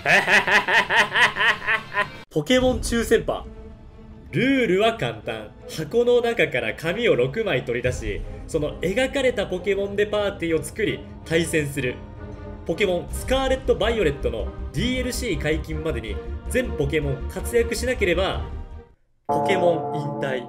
ポケモン抽選パ。ルールは簡単。箱の中から紙を6枚取り出し、その描かれたポケモンでパーティーを作り対戦する。ポケモンスカーレット・バイオレットの DLC 解禁までに全ポケモン活躍しなければポケモン引退。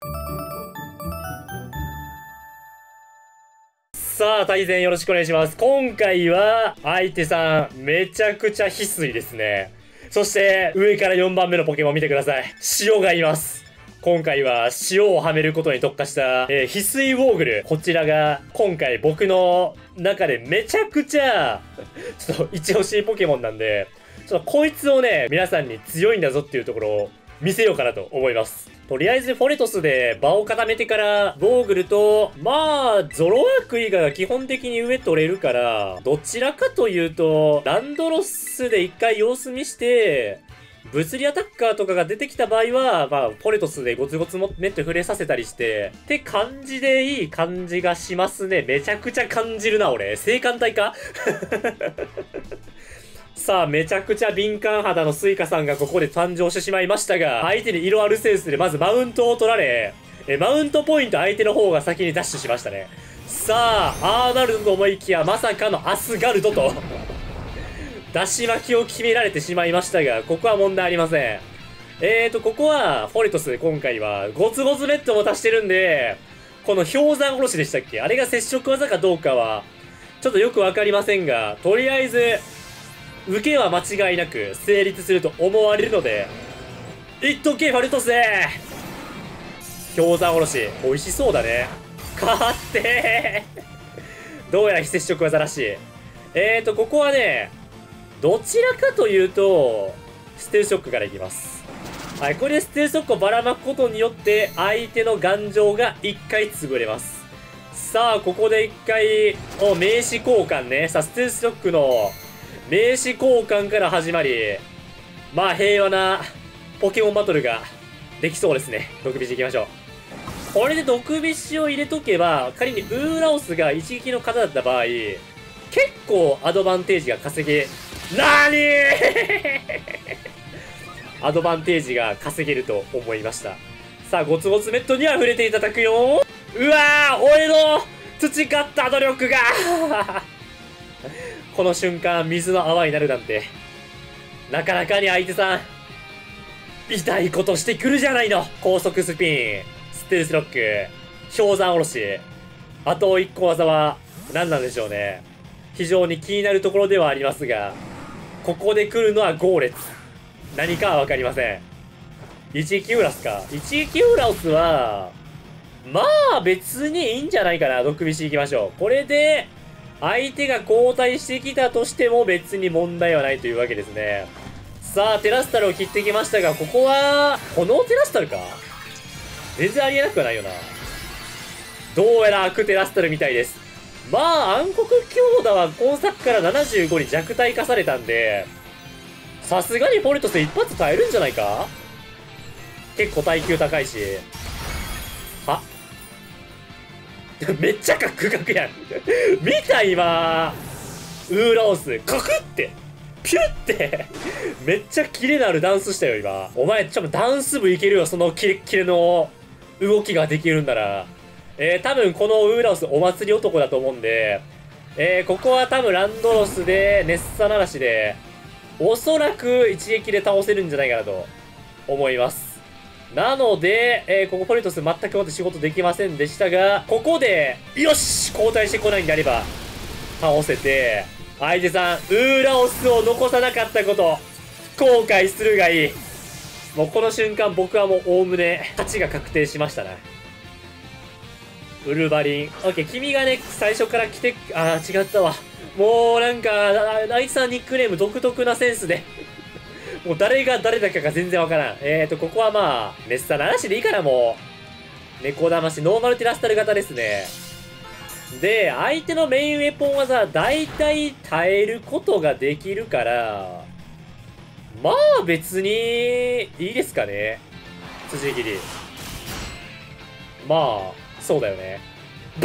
さあ対戦よろしくお願いします。今回は相手さんめちゃくちゃ翡翠ですね。そして上から4番目のポケモン見てください。塩がいます。今回は塩をはめることに特化した、翡翠ウォーグル。こちらが今回僕の中でめちゃくちゃちょっと一押しポケモンなんで、ちょっとこいつをね皆さんに強いんだぞっていうところを見せようかなと思います。とりあえずフォレトスで場を固めてからウォーグルとまあゾロワーク以外は基本的に上取れるから、どちらかというとランドロスで一回様子見して物理アタッカーとかが出てきた場合はまあフォレトスでゴツゴツもネット触れさせたりしてって感じでいい感じがしますね。めちゃくちゃ感じるな俺。性感帯かさあ、めちゃくちゃ敏感肌のスイカさんがここで誕生してしまいましたが、相手に色あるセンスでまずマウントを取られ、マウントポイント相手の方が先にダッシュしましたね。さあ、アーナルドと思いきやまさかのアスガルドと出し巻きを決められてしまいましたが、ここは問題ありません。ここはフォレトス今回はゴツゴツレッドも足してるんで、この氷山おろしでしたっけ、あれが接触技かどうかはちょっとよくわかりませんが、とりあえず受けは間違いなく成立すると思われるので、いっとけファルトスで氷山おろし美味しそうだね。勝ってどうやら非接触技らしい。ここはねどちらかというとステルショックからいきます。はい、これでステルショックをばらまくことによって相手の頑丈が1回潰れます。さあここで1回名刺交換ね。さあステルショックの名刺交換から始まり、まあ平和なポケモンバトルができそうですね。毒菱いきましょう。これで毒菱を入れとけば、仮にウーラオスが一撃の方だった場合、結構アドバンテージが稼げ、なーにーアドバンテージが稼げると思いました。さあ、ゴツゴツメットには触れていただくよ。うわー、俺の培った努力がこの瞬間水の泡になるなんて、なかなかに相手さん痛いことしてくるじゃないの。高速スピン、ステルスロック、氷山おろし、あと1個技は何なんでしょうね。非常に気になるところではありますが、ここで来るのはゴーレツ、何かは分かりません。一撃ウラスか。一撃ウラスはまあ別にいいんじゃないかな。毒菱いきましょう。これで相手が交代してきたとしても別に問題はないというわけですね。さあ、テラスタルを切ってきましたが、ここは、炎テラスタルか？全然ありえなくはないよな。どうやら悪テラスタルみたいです。まあ、暗黒強打は今作から75に弱体化されたんで、さすがにフォレトス一発耐えるんじゃないか？結構耐久高いし。はめっちゃカクカクやん見た今ウーラオスカクってピュってめっちゃキレのあるダンスしたよ今。お前ちょっとダンス部いけるよ、そのキレッキレの動きができるんなら。多分このウーラオスお祭り男だと思うんで、ここは多分ランドロスで熱さならしでおそらく一撃で倒せるんじゃないかなと思います。なので、ここフォレトス全くもって仕事できませんでしたが、ここで、よし交代してこないんであれば、倒せて、相手さん、ウーラオスを残さなかったこと、後悔するがいい。もうこの瞬間、僕はもうおおむね、勝ちが確定しましたね。ウルヴァリン。オッケー、君がね、最初から来て、違ったわ。もうなんか、あいつさんニックネーム独特なセンスで。もう誰が誰だかが全然わからん。ここはまあ、メッサなしでいいから、もう。猫騙し、ノーマルテラスタル型ですね。で、相手のメインウェポン技、大体耐えることができるから、まあ別に、いいですかね。辻切り。まあ、そうだよね。バ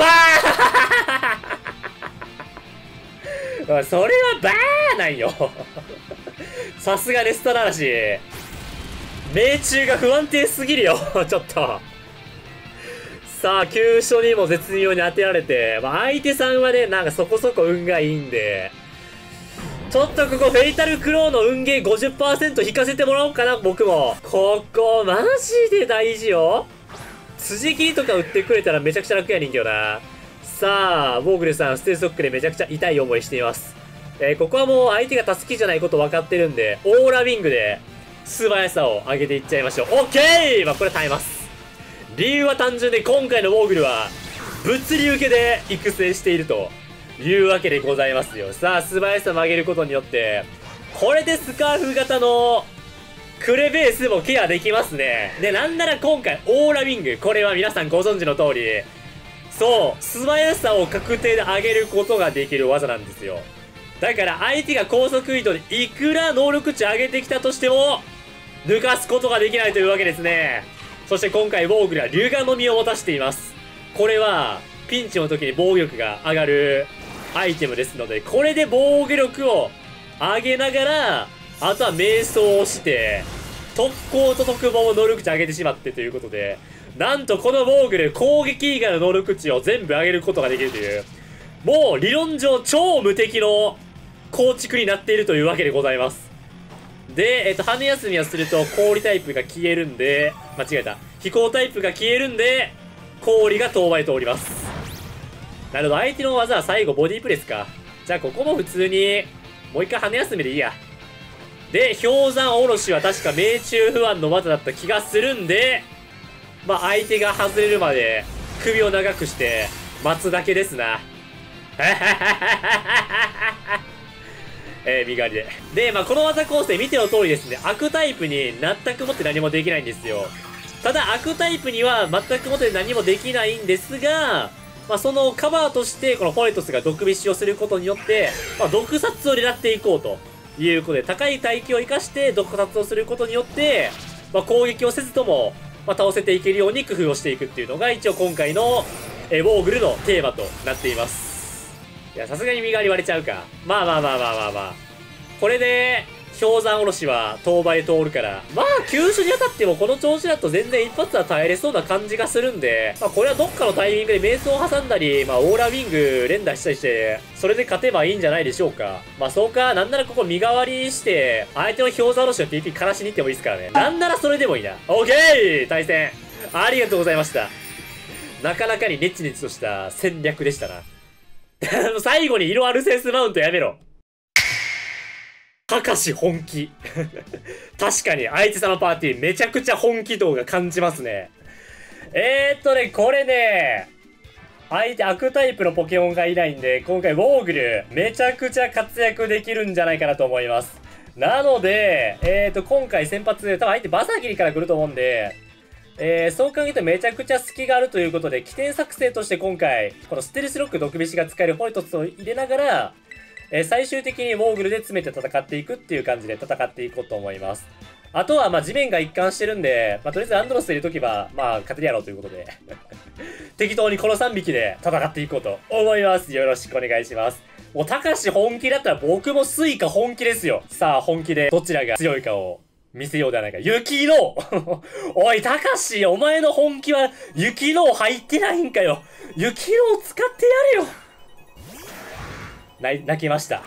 ーそれはバーなんよさすがレスター嵐。命中が不安定すぎるよ。ちょっと。さあ、急所にも絶妙に当てられて、まあ、相手さんはね、なんかそこそこ運がいいんで、ちょっとここフェイタルクローの運ゲー 50% 引かせてもらおうかな、僕も。ここ、マジで大事よ。辻切りとか打ってくれたらめちゃくちゃ楽やねんけどな。さあ、ボーグルさん、ステルスロックでめちゃくちゃ痛い思いしています。ここはもう相手がタスキじゃないこと分かってるんで、オーラウィングで素早さを上げていっちゃいましょう。オッケー、まあこれ耐えます。理由は単純で今回のボーグルは物理受けで育成しているというわけでございますよ。さあ、素早さを上げることによって、これでスカーフ型のクレベースもケアできますね。で、なんなら今回オーラウィング、これは皆さんご存知の通り、そう、素早さを確定で上げることができる技なんですよ。だから相手が高速移動でいくら能力値上げてきたとしても、抜かすことができないというわけですね。そして今回ウォーグルは龍眼の実を持たしています。これは、ピンチの時に防御力が上がるアイテムですので、これで防御力を上げながら、あとは瞑想をして、特攻と特防を能力値上げてしまってということで、なんとこのウォーグル、攻撃以外の能力値を全部上げることができるという、もう理論上超無敵の構築になっているというわけでございます。で、羽休みをすると氷タイプが消えるんで、間違えた。飛行タイプが消えるんで、氷が当倍通ります。なるほど、相手の技は最後ボディプレスか。じゃあここも普通に、もう一回羽休みでいいや。で、氷山おろしは確か命中不安の技だった気がするんで、まあ相手が外れるまで首を長くして待つだけですな。身代わりで。で、まあこの技構成見ての通りですね、悪タイプに全くもって何もできないんですよ。ただ悪タイプには全くもって何もできないんですが、まあそのカバーとしてこのホエトスが毒菱をすることによって、まあ毒殺を狙っていこうということで、高い耐久を生かして毒殺をすることによって、まあ攻撃をせずとも、まあ倒せていけるように工夫をしていくっていうのが一応今回のウォーグルのテーマとなっています。いや、さすがに身代わり割れちゃうか。まあまあまあまあまあまあ。これで、氷山おろしは当倍通るから。まあ、急所に当たってもこの調子だと全然一発は耐えれそうな感じがするんで、まあこれはどっかのタイミングで瞑想を挟んだり、まあオーラウィング連打したりして、それで勝てばいいんじゃないでしょうか。まあそうか、なんならここ身代わりして、相手の氷山おろしの TP 枯らしに行ってもいいですからね。なんならそれでもいいな。オッケー対戦ありがとうございました。なかなかにネチネチとした戦略でしたな。最後に色アルセンスマウントやめろ。たかし本気。確かに相手様パーティーめちゃくちゃ本気度が感じますね。これね、相手悪タイプのポケモンがいないんで、今回ウォーグルめちゃくちゃ活躍できるんじゃないかなと思います。なので、今回先発、多分相手バサギリから来ると思うんで、そう考えるとめちゃくちゃ隙があるということで、起点作戦として今回、このステルスロック毒菱が使えるホイトスを入れながら、最終的にウォーグルで詰めて戦っていくっていう感じで戦っていこうと思います。あとは、まあ、地面が一貫してるんで、まあ、とりあえずアンドロス入れとけば、まあ、勝てるやろうということで、適当にこの3匹で戦っていこうと思います。よろしくお願いします。もう、たかし本気だったら僕もスイカ本気ですよ。さあ、本気でどちらが強いかを見せようではないか。雪のおい、たかし、お前の本気は雪の入ってないんかよ。雪のを使ってやれよ。泣きました。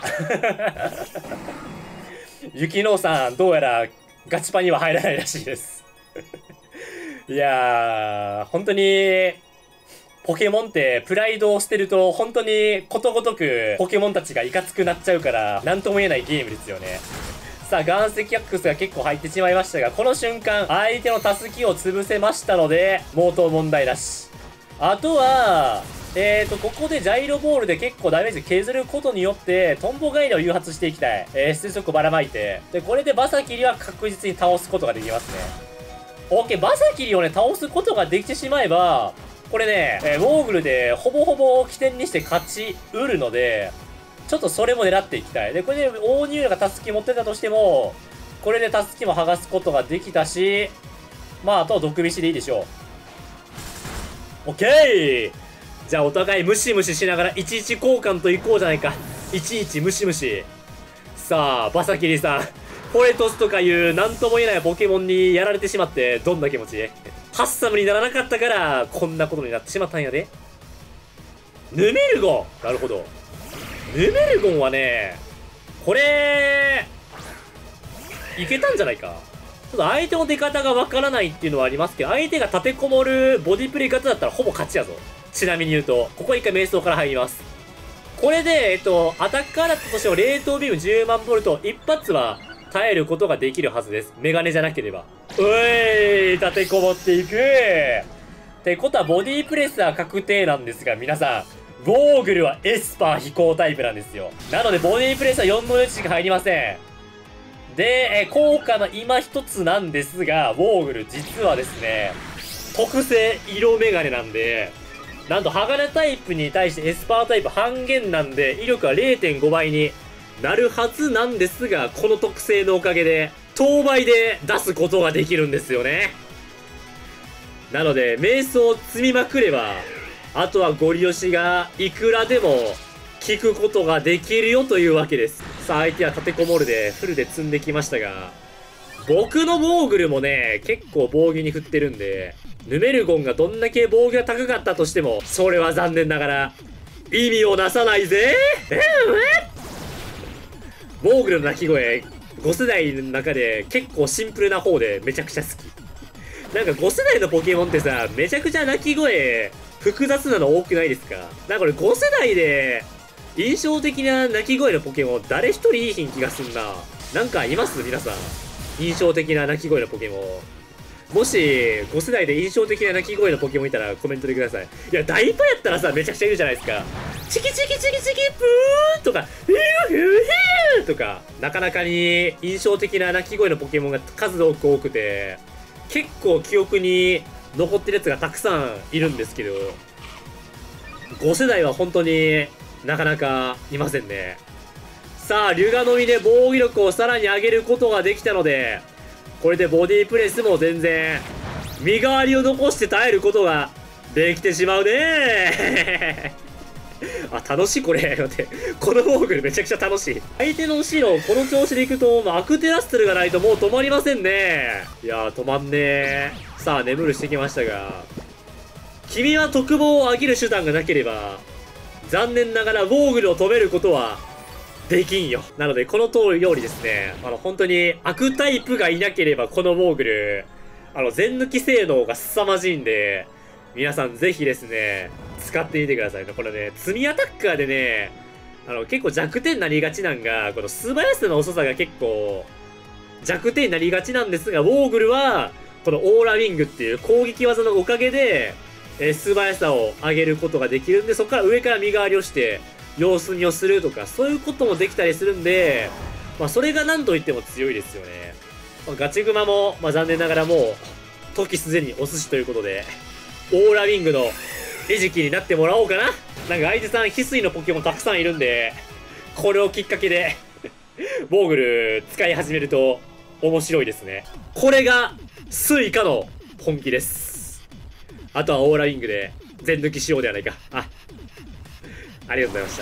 雪のさん、どうやらガチパには入らないらしいです。いやー、本当に、ポケモンってプライドを捨てると本当にことごとくポケモンたちがいかつくなっちゃうから、なんとも言えないゲームですよね。さあ、岩石アックスが結構入ってしまいましたが、この瞬間、相手のタスキを潰せましたので、毛頭問題なし。あとは、ここでジャイロボールで結構ダメージ削ることによって、トンボガイラを誘発していきたい。出速ばらまいて。で、これでバサキリは確実に倒すことができますね。オッケー、バサキリをね、倒すことができてしまえば、これね、ウォーグルでほぼほぼ起点にして勝ちうるので、ちょっとそれも狙っていきたい。で、これで大ニューがタスキ持ってたとしても、これでタスキも剥がすことができたし、まあ、あとは毒菱でいいでしょう。オッケー！じゃあお互いムシムシしながら11交換といこうじゃないか。11ムシムシ。さあ、バサキリさん。 フォレトスとかいう何とも言えないポケモンにやられてしまってどんな気持ち？ハッサムにならなかったからこんなことになってしまったんやで。ヌメルゴン、なるほど。ヌメルゴンはね、これいけたんじゃないか。ちょっと相手の出方がわからないっていうのはありますけど、相手が立てこもるボディプレイ型だったらほぼ勝ちやぞ。ちなみに言うと、ここ一回瞑想から入ります。これで、アタッカーだったとしても冷凍ビーム10万ボルト、一発は耐えることができるはずです。メガネじゃなければ。うえい、立てこもっていくってことは、ボディプレスは確定なんですが、皆さん、ウォーグルはエスパー飛行タイプなんですよ。なので、ボディプレスは4分の1しか入りません。で、効果の今一つなんですが、ウォーグル実はですね、特性色メガネなんで、なんと鋼タイプに対してエスパータイプ半減なんで、威力は 0.5 倍になるはずなんですが、この特性のおかげで、当倍で出すことができるんですよね。なので、瞑想を積みまくれば、あとはゴリ押しがいくらでも効くことができるよというわけです。さあ、相手は立てこもるで、フルで積んできましたが、僕のボーグルもね、結構防御に振ってるんで、ヌメルゴンがどんだけ防御が高かったとしても、それは残念ながら、意味をなさないぜ。ボーグルの鳴き声、5世代の中で結構シンプルな方でめちゃくちゃ好き。なんか5世代のポケモンってさ、めちゃくちゃ鳴き声、複雑なの多くないですか？なんかこれ5世代で、印象的な鳴き声のポケモン、誰一人いい気がすんな。なんかいます皆さん。印象的な鳴き声のポケモン。もし、5世代で印象的な鳴き声のポケモンいたらコメントでください。いや、ダイパやったらさ、めちゃくちゃいるじゃないですか。チキチキチキチキプーンとか、ヒューヒューヒューとか、なかなかに印象的な鳴き声のポケモンが数多くて、結構記憶に残ってるやつがたくさんいるんですけど、5世代は本当になかなかいませんね。さあ、龍河のみで防御力をさらに上げることができたので、これでボディプレスも全然、身代わりを残して耐えることができてしまうねあ、楽しいこれ。待って。このボーグルめちゃくちゃ楽しい。相手の後ろ、この調子でいくと、アクテラステルがないともう止まりませんね。いやー、止まんねー。さあ、眠るしてきましたが、君は特防を上げる手段がなければ、残念ながらウォーグルを止めることは、できんよ。なので、この通りよりですね、本当に悪タイプがいなければ、このウォーグル、全抜き性能が凄まじいんで、皆さんぜひですね、使ってみてくださいね。これね、積みアタッカーでね、結構弱点になりがちなんが、この素早さの遅さが結構、弱点になりがちなんですが、ウォーグルは、このオーラウィングっていう攻撃技のおかげで、素早さを上げることができるんで、そこから上から身代わりをして、様子見をするとか、そういうこともできたりするんで、それが何と言っても強いですよね。ガチグマも、残念ながらもう、時すでにお寿司ということで、オーラウィングの餌食になってもらおうかな。なんか相手さん、翡翠のポケモンたくさんいるんで、これをきっかけで、ボーグル使い始めると面白いですね。これが、スイカの本気です。あとはオーラウィングで全抜きしようではないか。ありがとうございました。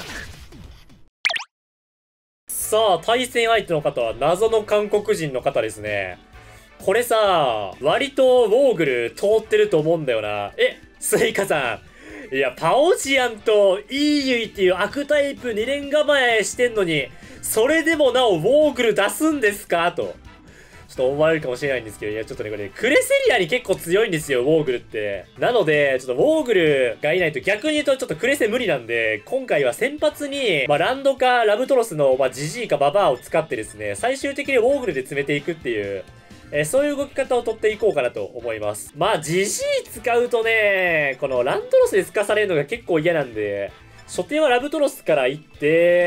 さあ、対戦相手の方は謎の韓国人の方ですね。これさ、割とウォーグル通ってると思うんだよな。スイカさん。いや、パオジアンとイーユイっていう悪タイプ2連構えしてんのに、それでもなおウォーグル出すんですかと。ちょっと思われるかもしれないんですけど、いや、ちょっとね、これ、クレセリアに結構強いんですよ、ウォーグルって。なので、ちょっとウォーグルがいないと逆に言うとちょっとクレセ無理なんで、今回は先発に、ランドかラブトロスの、ジジイかババアを使ってですね、最終的にウォーグルで詰めていくっていう、そういう動き方を取っていこうかなと思います。ジジイ使うとね、このラントロスで透かされるのが結構嫌なんで、初手はラブトロスから行って、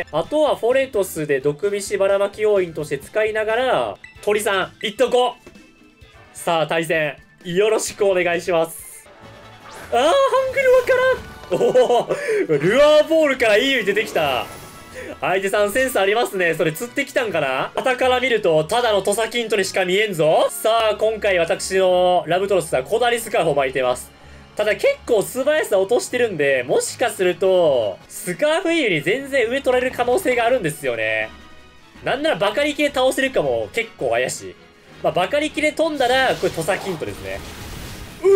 あとはフォレトスで毒菱ばらまき要員として使いながら、鳥さん、行っとこう。さあ、対戦、よろしくお願いします。ハングルわからん。ルアーボールからいい出てきた。相手さんセンスありますね。それ釣ってきたんかな。旗から見ると、ただの土佐キントにしか見えんぞ。さあ、今回私のラブトロスはコダリスカーフを巻いてます。ただ結構素早さ落としてるんで、もしかすると、スカーフイールに全然上取られる可能性があるんですよね。 なんならバカリキで倒せるかも結構怪しい。まあ、バカリキで飛んだら、これ土佐キントですね。う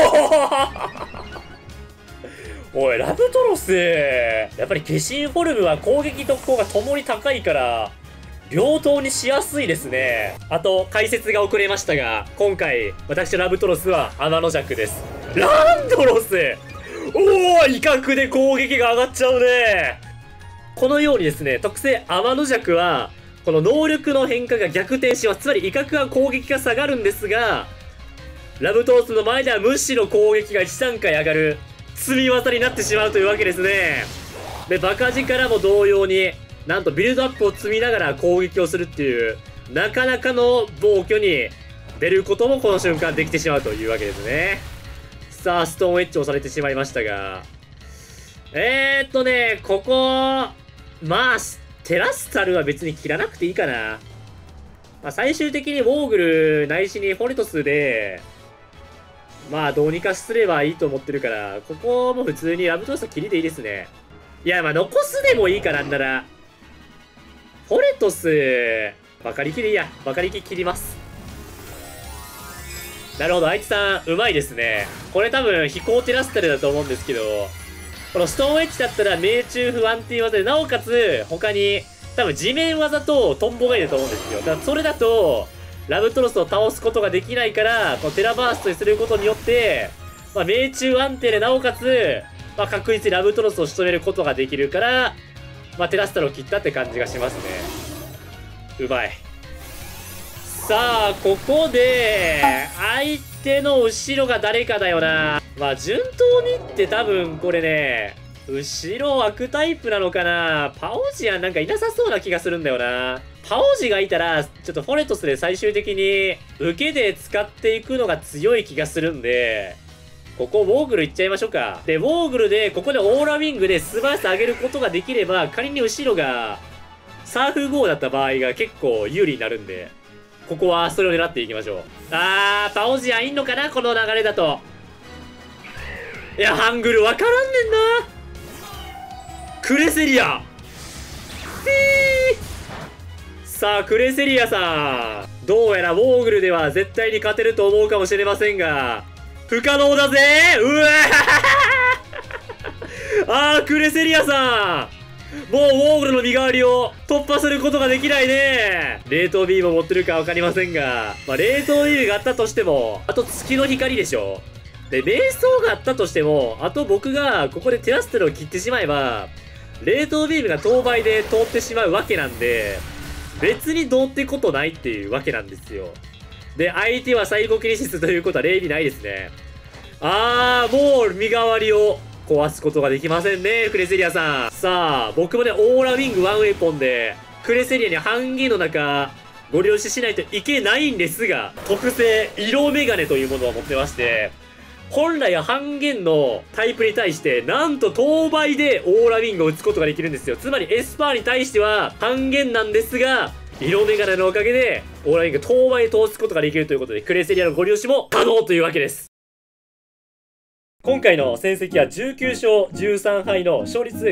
おおい、ラブトロスやっぱり化身フォルムは攻撃特攻がともに高いから、両刀にしやすいですね。あと、解説が遅れましたが、今回、私ラブトロスは天の弱です。ランドロスおお威嚇で攻撃が上がっちゃうね。このようにですね、特性天の弱は、この能力の変化が逆転します。つまり威嚇は攻撃が下がるんですが、ラブトロスの前ではむしろ攻撃が1段階上がる、積み技になってしまうというわけですね。で、バカ力も同様に、なんとビルドアップを積みながら攻撃をするっていう、なかなかの暴挙に出ることもこの瞬間できてしまうというわけですね。さあ、ストーンエッジをされてしまいましたが。ここ、まあ、テラスタルは別に切らなくていいかな。まあ、最終的にウォーグルないしにフォレトスで、まあ、どうにかすればいいと思ってるから、ここも普通にラブトロスは切りでいいですね。いや、まあ、残すでもいいかなんなら。フォレトス、バカリキでいいや。バカリキ切ります。なるほど、あいつさん、うまいですね。これ多分、飛行テラスタルだと思うんですけど、このストーンエッジだったら命中不安定技で、なおかつ、他に、多分地面技とトンボがいると思うんですよ。だからそれだと、ラブトロスを倒すことができないから、このテラバーストにすることによって、まあ、命中安定でなおかつ、まあ、確実にラブトロスを仕留めることができるから、まあ、テラスタルを切ったって感じがしますね。うまい。さあ、ここで、相手の後ろが誰かだよな。まあ、順当にって多分これね、後ろ開くタイプなのかな。パオジアンなんかいなさそうな気がするんだよな。パオジがいたら、ちょっとフォレトスで最終的に、受けで使っていくのが強い気がするんで、ここウォーグルいっちゃいましょうか。で、ウォーグルで、ここでオーラウィングで素早さ上げることができれば、仮に後ろが、サーフ号だった場合が結構有利になるんで、ここはそれを狙っていきましょう。パオジアンいんのかなこの流れだと。いや、ハングルわからんねんな。クレセリアさあ、クレセリアさん。どうやらウォーグルでは絶対に勝てると思うかもしれませんが、不可能だぜうわクレセリアさん。もうウォーグルの身代わりを突破することができないね。冷凍ビームを持ってるかわかりませんが、まあ、冷凍ビームがあったとしても、あと月の光でしょ。で、瞑想があったとしても、あと僕がここでテラステルを切ってしまえば、冷凍ビームが当倍で通ってしまうわけなんで、別にどうってことないっていうわけなんですよ。で、相手はサイコキネシスということは例にないですね。もう身代わりを壊すことができませんね、クレセリアさん。さあ、僕もね、オーラウィングワンウェポンで、クレセリアに半減の中、ご了承しないといけないんですが、特性、色メガネというものを持ってまして、本来は半減のタイプに対して、なんと当倍でオーラウィングを打つことができるんですよ。つまりエスパーに対しては半減なんですが、色眼鏡のおかげで、オーラウィング当倍で通すことができるということで、クレセリアのご利用しも可能というわけです。今回の戦績は19勝13敗の勝率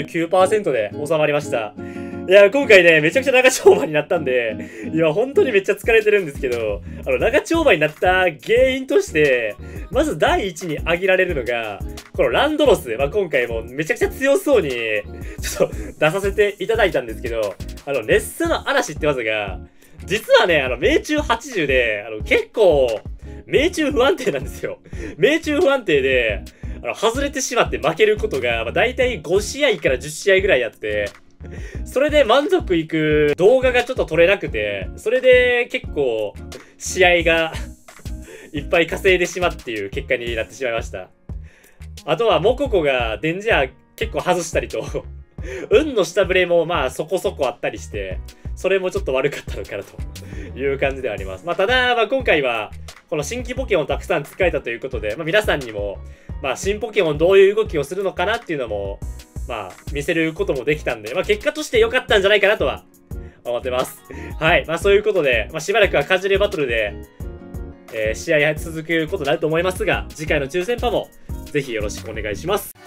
59% で収まりました。いや、今回ね、めちゃくちゃ長丁場になったんで、今本当にめっちゃ疲れてるんですけど、長丁場になった原因として、まず第一に挙げられるのが、このランドロス。今回もめちゃくちゃ強そうに、ちょっと出させていただいたんですけど、熱さの嵐って技が、実はね、命中80で、結構、命中不安定なんですよ。命中不安定で、外れてしまって負けることが、だいたい5試合から10試合ぐらいあって、それで満足いく動画がちょっと撮れなくて、それで結構、試合がいっぱい稼いでしまうっていう結果になってしまいました。あとは、モココがデンジャー結構外したりと、運の下振れもまあそこそこあったりして、それもちょっと悪かったのかなという感じではあります。ただ、今回は、この新規ポケモンをたくさん使えたということで、皆さんにも、新ポケモンどういう動きをするのかなっていうのも、見せることもできたんで、結果として良かったんじゃないかなとは思ってます。はい。そういうことで、しばらくはカジュレバトルで、試合続くことになると思いますが、次回の抽選パも、ぜひよろしくお願いします。